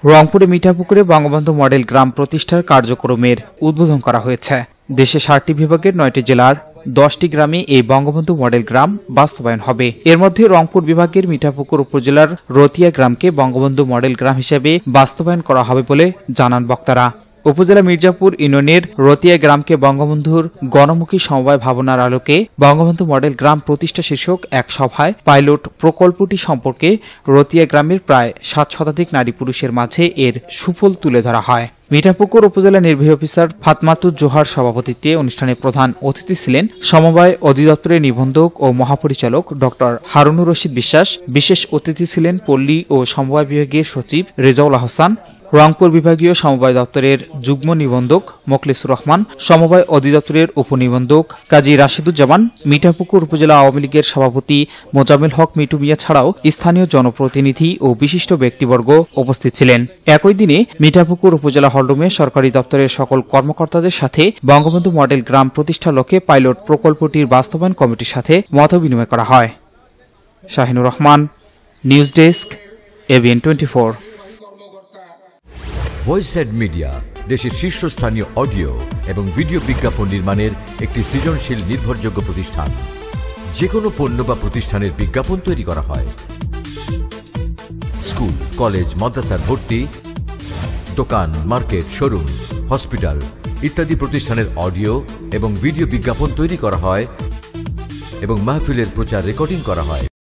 রংপুরে মিঠাপুকুরে বঙ্গবন্ধু মডেল গ্রাম প্রতিষ্ঠার কার্যক্রমের উদ্বোধন করা হয়েছে। দেশে 7টি বিভাগের 9টি জেলার 10টি গ্রামে এই বঙ্গবন্ধু মডেল গ্রাম বাস্তবায়ন হবে। এর মধ্যে রংপুর বিভাগের মিঠাপুকুর উপজেলার রতিয়া গ্রামকে বঙ্গবন্ধু মডেল গ্রাম হিসেবে বাস্তবায়ন করা হবে বলে জানান বক্তারা। উপজেলা মির্জাপুর ইউনিয়নের রতিয়া গ্রামকে বঙ্গবন্ধুর গণমুখী সমবায় ভাবনার আলোকে বঙ্গবন্ধু মডেল গ্রাম প্রতিষ্ঠা শীর্ষক এক সভায় পাইলট প্রকল্পটি সম্পর্কে রতিয়া গ্রামের প্রায় 7 শতাধিক নারী পুরুষের মাঝে এর সুফল তুলে ধরা হয়। মিঠাপুকুর উপজেলা নির্বাহী অফিসার ফাতমাতুজ জোহার সভাপতিত্বে অনুষ্ঠানে প্রধান অতিথি ছিলেন সমবায় অধিদপ্তরের নিবন্ধক ও মহাপরিচালক ড হারুনুর রশিদ বিশ্বাস। বিশেষ অতিথি ছিলেন পল্লী ও সমবায় বিভাগের সচিব রেজাউল আহসান, রংপুর বিভাগীয় সমবায় দপ্তরের যুগ্ম নিবন্ধক মোখলেসুর রহমান, সমবায় অধিদপ্তরের উপনিবন্ধক কাজী রাশিদুজ্জামান, মিঠাপুকুর উপজেলা আওয়ামী লীগের সভাপতি মোজাম্মেল হক মিটু মিয়া ছাড়াও স্থানীয় জনপ্রতিনিধি ও বিশিষ্ট ব্যক্তিবর্গ উপস্থিত ছিলেন। একই দিনে মিঠাপুকুর উপজেলা হলরুমে সরকারি দপ্তরের সকল কর্মকর্তাদের সাথে বঙ্গবন্ধু মডেল গ্রাম প্রতিষ্ঠার লক্ষ্যে পাইলট প্রকল্পটির বাস্তবায়ন কমিটির সাথে মতবিনিময় করা হয়। Shahinur Rahman, news desk, ABN 24। Voiced media দেশের শীর্ষস্থানীয় অডিও এবং ভিডিও বিজ্ঞাপন নির্মাণের একটি সৃজনশীল নির্ভরযোগ্য প্রতিষ্ঠান। যে কোনো পণ্য বা প্রতিষ্ঠানের বিজ্ঞাপন তৈরি করা হয়। স্কুল, কলেজ, মাদ্রাসার ভর্তি, দোকান, মার্কেট, শোরুম, হসপিটাল ইত্যাদি প্রতিষ্ঠানের অডিও এবং ভিডিও বিজ্ঞাপন তৈরি করা হয় এবং মাহফিলের প্রচার রেকর্ডিং করা হয়।